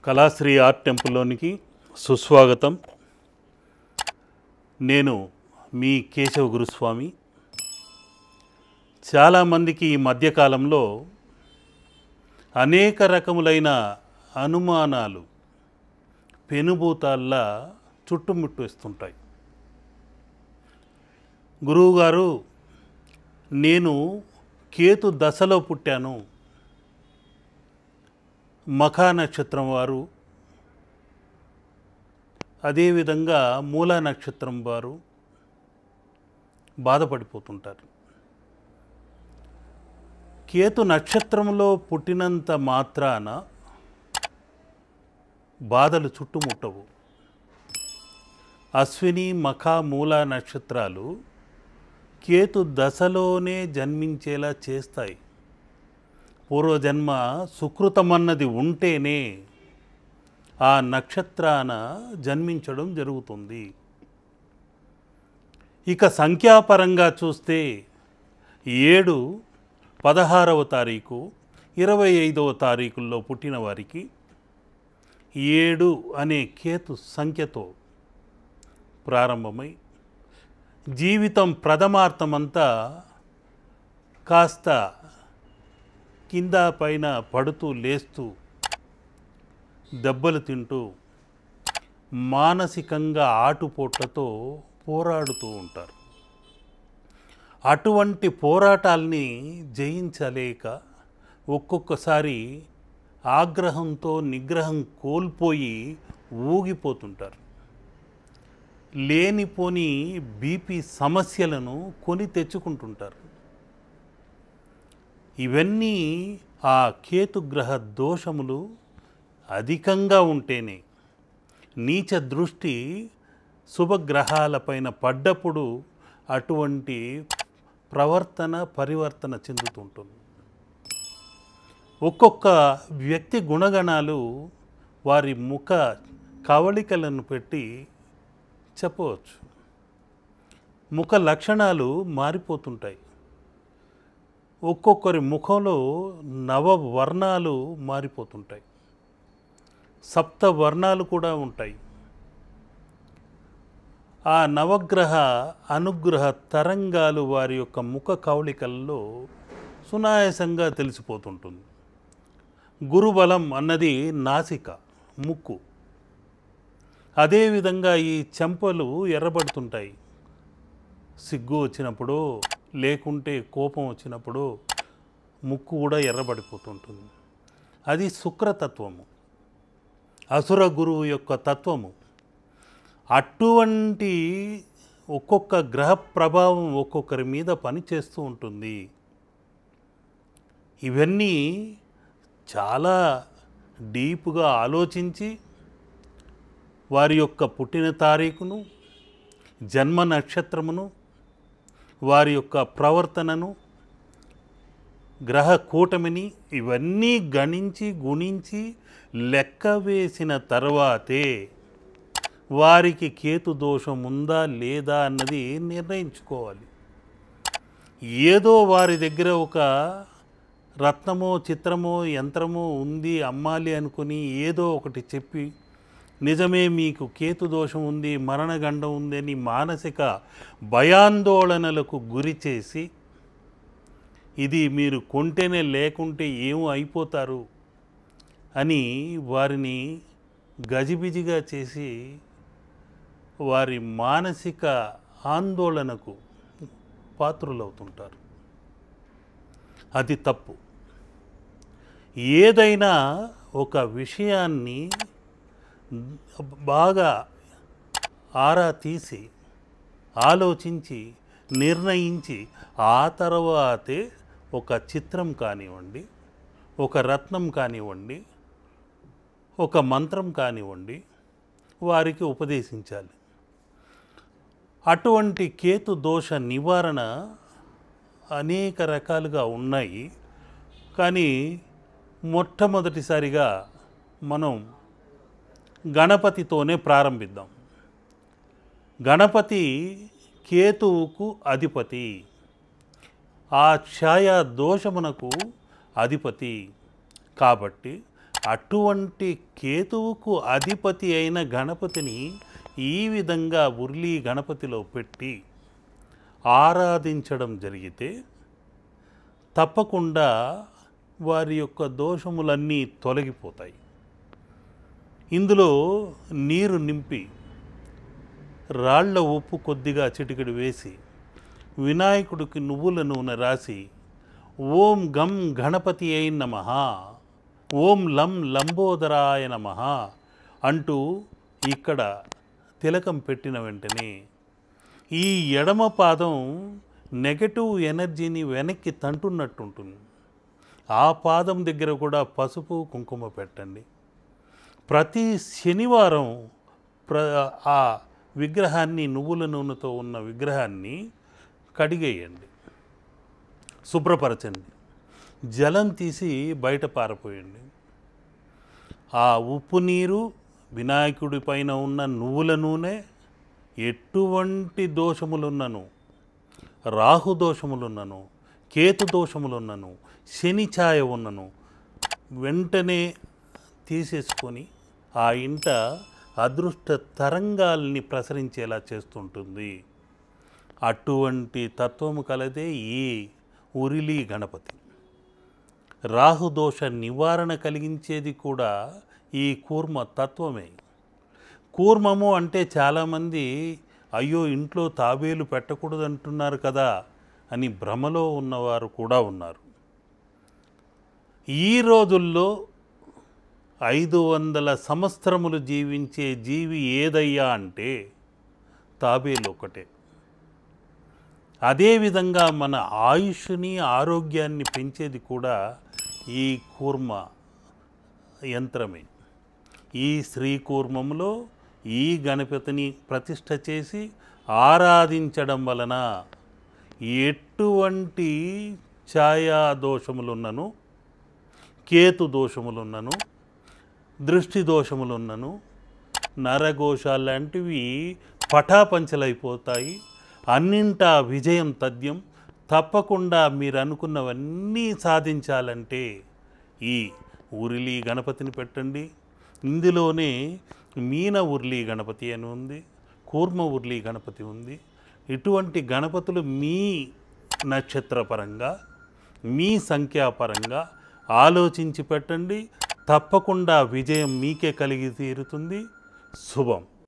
Kalasri art టెంపుల్లోనికి సుస్వాగతం. నేను మీ కేశవ గురుస్వామి. చాలామందికి ఈ మధ్యకాలంలో అనేక రకములైన అనుమానాలు పెనుభూతాల్లా చుట్టుముట్టేస్తుంటాయి. గురువుగారు, నేను కేతు దశలో పుట్టాను, మఖా నక్షత్రం వారు, అదేవిధంగా మూలా నక్షత్రం వారు బాధపడిపోతుంటారు. కేతు నక్షత్రంలో పుట్టినంత మాత్రాన బాధలు చుట్టుముట్టవు. అశ్విని, మఖ, మూల నక్షత్రాలు కేతు దశలోనే జన్మించేలా చేస్తాయి. పూర్వజన్మ సుకృతమన్నది ఉంటేనే ఆ నక్షత్రాన జన్మించడం జరుగుతుంది. ఇక సంఖ్యాపరంగా చూస్తే 7, 16వ తారీఖు, 25వ తారీఖుల్లో పుట్టిన వారికి 7 అనే కేతు సంఖ్యతో ప్రారంభమై జీవితం ప్రథమార్థమంతా కాస్త కింద పైన పడుతూ లేస్తూ దెబ్బలు తింటూ మానసికంగా ఆటుపోట్లతో పోరాడుతూ ఉంటారు. అటువంటి పోరాటాల్ని జయించలేక ఒక్కొక్కసారి ఆగ్రహంతో నిగ్రహం కోల్పోయి ఊగిపోతుంటారు. లేనిపోని బీపీ సమస్యలను కొని తెచ్చుకుంటుంటారు. ఇవన్నీ ఆ కేతుగ్రహ దోషములు అధికంగా ఉంటేనే, నీచ దృష్టి శుభగ్రహాలపైన పడ్డప్పుడు అటువంటి పరివర్తన చెందుతుంటుంది. ఒక్కొక్క వ్యక్తి గుణగణాలు వారి ముఖ కవళికలను పెట్టి చెప్పవచ్చు. ముఖ లక్షణాలు మారిపోతుంటాయి. ఒక్కొక్కరి ముఖంలో నవవర్ణాలు మారిపోతుంటాయి. సప్తవర్ణాలు కూడా ఉంటాయి. ఆ నవగ్రహ అనుగ్రహ తరంగాలు వారి యొక్క ముఖ కవళికల్లో సునాయాసంగా తెలిసిపోతుంటుంది. గురుబలం అన్నది నాసిక, ముక్కు. అదేవిధంగా ఈ చెంపలు ఎర్రబడుతుంటాయి. సిగ్గు వచ్చినప్పుడు, లేకుంటే కోపం వచ్చినప్పుడు ముక్కు కూడా ఎర్రబడిపోతుంటుంది. అది శుక్రతత్వము, అసుర గురువు యొక్క తత్వము. అటువంటి ఒక్కొక్క గ్రహ ప్రభావం ఒక్కొక్కరి మీద పనిచేస్తూ ఉంటుంది. ఇవన్నీ చాలా డీప్గా ఆలోచించి వారి యొక్క పుట్టిన తారీఖును, జన్మ నక్షత్రమును, వారి యొక్క ప్రవర్తనను, గ్రహ కూటమిని ఇవన్నీ గణించి గుణించి లెక్క వేసిన తర్వాతే వారికి కేతు దోషం ఉందా లేదా అన్నది నిర్ణయించుకోవాలి. ఏదో వారి దగ్గర ఒక రత్నమో చిత్రమో యంత్రమో ఉంది అమ్మాలి అనుకుని ఏదో ఒకటి చెప్పి నిజమే మీకు కేతు దోషం ఉంది, మరణగండం ఉంది అని మానసిక భయాందోళనలకు గురి చేసి ఇది మీరు కొంటేనే లేకుంటే ఏమో అయిపోతారు అని వారిని గజిబిజిగా చేసి వారి మానసిక ఆందోళనకు పాత్రులవుతుంటారు. అది తప్పు. ఏదైనా ఒక విషయాన్ని బాగా ఆరా తీసి ఆలోచించి నిర్ణయించి ఆ తర్వాతే ఒక చిత్రం కానివ్వండి, ఒక రత్నం కానివ్వండి, ఒక మంత్రం కానివ్వండి వారికి ఉపదేశించాలి. అటువంటి కేతు దోష నివారణ అనేక రకాలుగా ఉన్నాయి. కానీ మొట్టమొదటిసారిగా మనం గణపతితోనే ప్రారంభిద్దాం. గణపతి కేతువుకు అధిపతి, ఆ ఛాయా దోషమునకు అధిపతి. కాబట్టి అటువంటి కేతువుకు అధిపతి అయిన గణపతిని ఈ విధంగా ఉర్లీ గణపతిలో పెట్టి ఆరాధించడం జరిగితే తప్పకుండా వారి యొక్క దోషములన్నీ తొలగిపోతాయి. ఇందులో నీరు నింపి రాళ్ల ఉప్పు కొద్దిగా చిటికెడు వేసి వినాయకుడికి నువ్వుల నూనె రాసి ఓం గం గణపతి అయిన నమః, ఓం లం లంబోదరాయ నమః అంటూ ఇక్కడ తిలకం పెట్టిన వెంటనే ఈ ఎడమ పాదం నెగటివ్ ఎనర్జీని వెనక్కి తంటున్నట్టుంటుంది. ఆ పాదం దగ్గర కూడా పసుపు కుంకుమ పెట్టండి. ప్రతి శనివారం ఆ విగ్రహాన్ని, నువ్వుల నూనెతో ఉన్న విగ్రహాన్ని కడిగేయండి, శుభ్రపరచండి, జలం తీసి బయట పారపోయండి. ఆ ఉప్పు నీరు, వినాయకుడి పైన ఉన్న నువ్వుల నూనె ఎటువంటి దోషములున్నను, రాహు దోషములున్నను, కేతు దోషములున్నను, శని ఛాయ ఉన్నను వెంటనే తీసేసుకొని ఆ ఇంట అదృష్ట తరంగాల్ని ప్రసరించేలా చేస్తుంటుంది. అటువంటి తత్వము కలదే ఈ ఉరిలి గణపతి. రాహుదోష నివారణ కలిగించేది కూడా ఈ కూర్మ తత్వమే. కూర్మము అంటే చాలామంది అయ్యో ఇంట్లో తాబేలు పెట్టకూడదు అంటున్నారు కదా అని భ్రమలో ఉన్నవారు కూడా ఉన్నారు. ఈ రోజుల్లో 500 సంవత్సరములు జీవించే జీవి ఏదయ్యా అంటే తాబేలు ఒకటే. అదేవిధంగా మన ఆయుష్ని, ఆరోగ్యాన్ని పెంచేది కూడా ఈ కూర్మ యంత్రమే. ఈ శ్రీకూర్మంలో ఈ గణపతిని ప్రతిష్ఠ చేసి ఆరాధించడం వలన ఎటువంటి ఛాయా దోషములున్నను, కేతు దోషములున్నను, దృష్టి దోషములున్నను, నరఘోషాలు లాంటివి పటాపంచలైపోతాయి. అన్నింటా విజయం తథ్యం. తప్పకుండా మీరు అనుకున్నవన్నీ సాధించాలంటే ఈ ఉరిలి గణపతిని పెట్టండి. ఇందులోనే మీన ఉర్లీ గణపతి అని ఉంది, కూర్మ ఉర్లీ గణపతి ఉంది. ఇటువంటి గణపతులు మీ నక్షత్రపరంగా, మీ సంఖ్యాపరంగా ఆలోచించి పెట్టండి. తప్పకుండా విజయం మీకే కలిగి తీరుతుంది. శుభం.